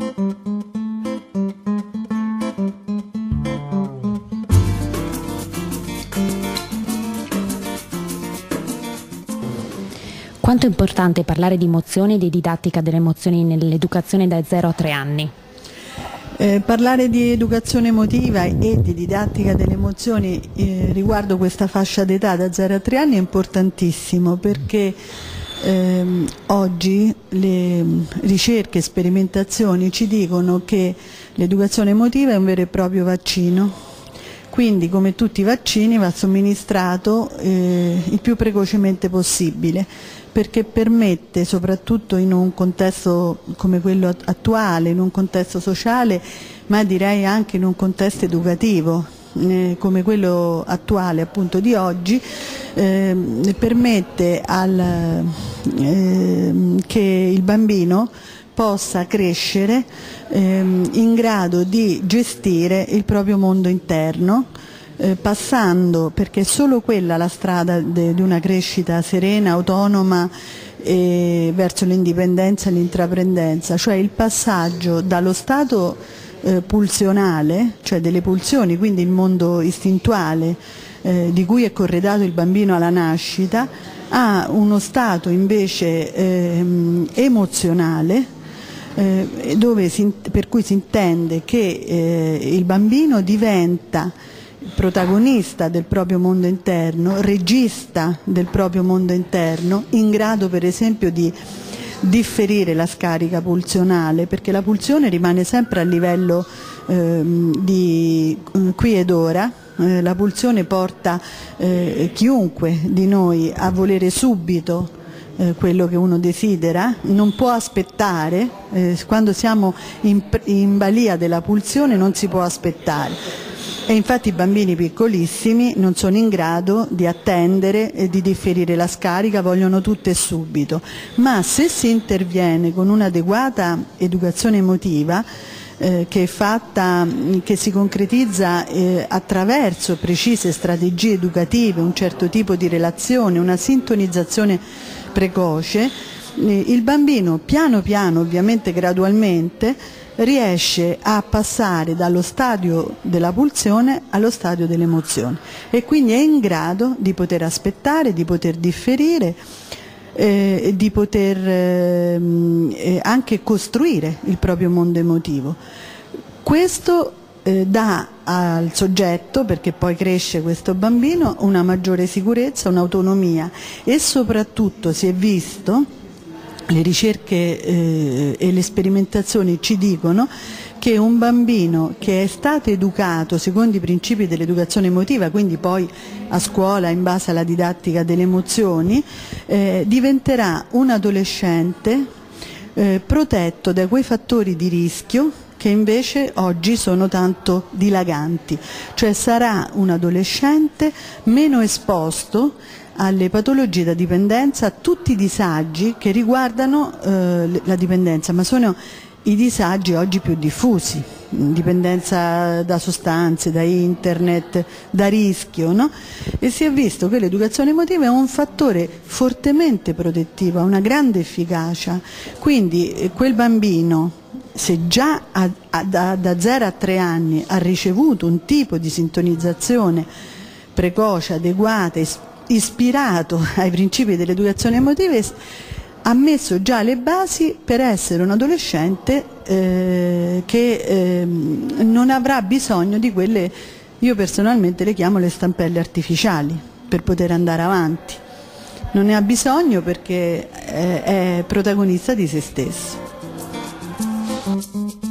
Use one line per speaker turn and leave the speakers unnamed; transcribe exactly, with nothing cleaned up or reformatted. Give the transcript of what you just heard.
Quanto è importante parlare di emozioni e di didattica delle emozioni nell'educazione dai zero a tre anni?
Eh, parlare di educazione emotiva e di didattica delle emozioni eh, riguardo questa fascia d'età da zero a tre anni è importantissimo, perché ehm, oggi le ricerche e sperimentazioni ci dicono che l'educazione emotiva è un vero e proprio vaccino. Quindi, come tutti i vaccini, va somministrato eh, il più precocemente possibile, perché permette, soprattutto in un contesto come quello attuale, in un contesto sociale, ma direi anche in un contesto educativo eh, come quello attuale, appunto di oggi, eh, permette al, eh, che il bambino possa crescere ehm, in grado di gestire il proprio mondo interno, eh, passando, perché è solo quella la strada de, di una crescita serena, autonoma e verso l'indipendenza e l'intraprendenza, cioè il passaggio dallo stato eh, pulsionale, cioè delle pulsioni, quindi il mondo istintuale eh, di cui è corredato il bambino alla nascita, a uno stato invece ehm, emozionale, Eh, dove si, per cui si intende che eh, il bambino diventa protagonista del proprio mondo interno, regista del proprio mondo interno, in grado per esempio di differire la scarica pulsionale, perché la pulsione rimane sempre a livello eh, di eh, qui ed ora. Eh, la pulsione porta eh, chiunque di noi a volere subito quello che uno desidera, non può aspettare, eh, quando siamo in, in balia della pulsione non si può aspettare, e infatti i bambini piccolissimi non sono in grado di attendere e di differire la scarica, vogliono tutto e subito. Ma se si interviene con un'adeguata educazione emotiva, eh, che è fatta, che si concretizza eh, attraverso precise strategie educative, un certo tipo di relazione, una sintonizzazione precoce, il bambino piano piano, ovviamente gradualmente, riesce a passare dallo stadio della pulsione allo stadio dell'emozione, e quindi è in grado di poter aspettare, di poter differire, eh, di poter eh, anche costruire il proprio mondo emotivo. Questo eh, dà al soggetto, perché poi cresce questo bambino, una maggiore sicurezza, un'autonomia, e soprattutto si è visto, le ricerche eh, e le sperimentazioni ci dicono che un bambino che è stato educato secondo i principi dell'educazione emotiva, quindi poi a scuola in base alla didattica delle emozioni, eh, diventerà un adolescente eh, protetto da quei fattori di rischio che invece oggi sono tanto dilaganti, cioè sarà un adolescente meno esposto alle patologie da dipendenza, a tutti i disagi che riguardano eh, la dipendenza, ma sono i disagi oggi più diffusi, dipendenza da sostanze, da internet, da rischio, no? E si è visto che l'educazione emotiva è un fattore fortemente protettivo, ha una grande efficacia, quindi eh, quel bambino, se già a, a, da, da zero a tre anni ha ricevuto un tipo di sintonizzazione precoce, adeguata, ispirato ai principi dell'educazione emotiva, ha messo già le basi per essere un adolescente eh, che eh, non avrà bisogno di quelle, io personalmente le chiamo le stampelle artificiali, per poter andare avanti. Non ne ha bisogno perché è, è protagonista di se stesso.